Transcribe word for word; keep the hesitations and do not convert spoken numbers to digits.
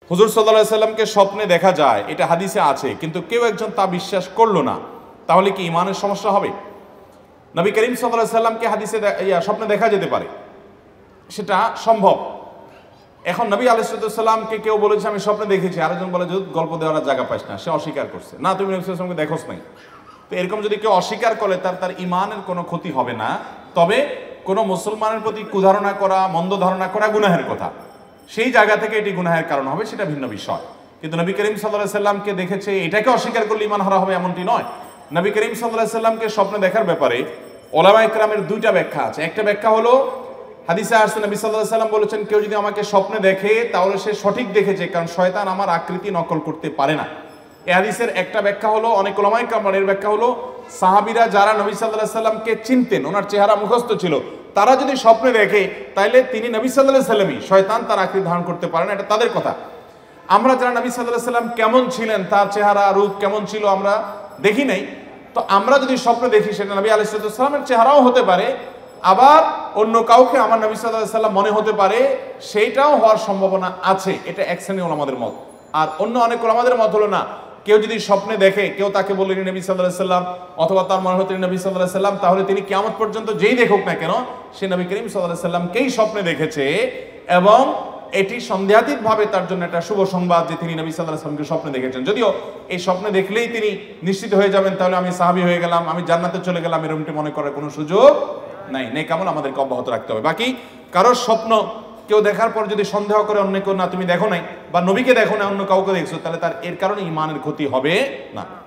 হুজুর সাল্লাল্লাহু আলাইহি সাল্লামকে স্বপ্নে দেখা যায়, এটা হাদিসে আছে, কিন্তু কেউ একজন তা বিশ্বাস করলো না, তাহলে কি ঈমানের সমস্যা হবে? নবী করিম সাল্লাল্লাহু আলাইহি সাল্লামকে হাদিসে স্বপ্নে দেখা যেতে পারে, সেটা সম্ভব। এখন নবী আলাইহিস সালামকে কেউ বলেছে আমি স্বপ্নে দেখেছি, আরেকজন বলে যদি গল্প দেওয়ার জায়গা পাইস না, সে অস্বীকার করছে, না তুমি নবী সাল্লাল্লাহু আলাইহি সাল্লামকে দেখোস নাই। তো এরকম যদি কেউ অস্বীকার করে তার তার ঈমানের কোনো ক্ষতি হবে না, তবে কোনো মুসলমানের প্রতি কুধারণা করা, মন্দ ধারণা করা গুনাহের কথা, সেই জায়গা থেকে এটি গুনাহের কারণ হবে, সেটা ভিন্ন বিষয়। কিন্তু নবী করিম সাল্লাল্লাহু আলাইহি সাল্লামকে দেখেছে এটাকে অস্বীকার করলে ঈমান হারা হবে এমনটি নয়। নবী করিম সাল্লাল্লাহু আলাইহি সাল্লামকে স্বপ্নে দেখার ব্যাপারে উলামায়ে কেরামের দুইটা ব্যাখ্যা আছে। একটা ব্যাখ্যা হলো হাদিসে আসছে নবী সাল্লাল্লাহু আলাইহি সাল্লাম বলেছেন কেউ যদি আমাকে স্বপ্নে দেখে তাহলে সে সঠিক দেখেছে, কারণ শয়তান আমার আকৃতি নকল করতে পারে না। এই হাদিসের একটা ব্যাখ্যা হলো, অনেক উলামায়ে কেরামের ব্যাখ্যা হলো সাহাবীরা যারা নবী সাল্লাল্লাহু আলাইহি সাল্লামকে চিনতেন, ওনার চেহারা মুখস্থ ছিল, তারা যদি স্বপ্নে দেখে তাইলে তিনি নবী সাল্লাল্লাহু আলাইহি সাল্লামই, শয়তান তার আকৃতি ধারণ করতে পারে না, এটা তাদের কথা। আমরা যারা নবী সাল্লাল্লাহু আলাইহি সাল্লাম কেমন ছিলেন, তার চেহারা রূপ কেমন ছিল আমরা দেখি নাই, তো আমরা যদি স্বপ্নে দেখি সেটা নবী আলাইহিস সালামের চেহারাও হতে পারে, আবার অন্য কাউকে আমার নবী সাল্লাল্লাহু আলাইহি সাল্লাম মনে হতে পারে, সেইটাও হওয়ার সম্ভাবনা আছে। এটা এক শ্রেণীর উলামাদের মত। আর অন্য অনেক উলামাদের মত হলো না, কেউ যদি স্বপ্নে দেখে কেউ তাকে বললেন নবী সাল্লাল্লাহু আলাইহি সাল্লাম, অথবা তার মনে হতেন নবী সাল্লাল্লাহু আলাইহি সাল্লাম, তাহলে তিনি কিয়ামত পর্যন্ত যেই দেখুক না কেন সে নবী করিম সাল্লাল্লাহু আলাইহি সাল্লামকেই স্বপ্নে দেখেছে, এবং এটি সন্দেহাতীত ভাবে তার জন্য একটা শুভ সংবাদ যে তিনি নবী সাল্লাল্লাহু আলাইহি সাল্লামকে স্বপ্নে দেখেছেন। যদিও এই স্বপ্নে দেখলেই তিনি নিশ্চিত হয়ে যাবেন তাহলে আমি সাহাবী হয়ে গেলাম, আমি জান্নাতে চলে গেলাম, এরকমটি মনে করার কোনো সুযোগ নাই। নেক আমল আমাদেরকে অব্যাহত রাখতে হবে। বাকি কারোর স্বপ্ন কেউ দেখার পর যদি সন্দেহ করে অন্য কেউ, না তুমি দেখো নাই বা নবীকে দেখো না অন্য কাউকে দেখছো, তাহলে তার এর কারণে ঈমানের ক্ষতি হবে না।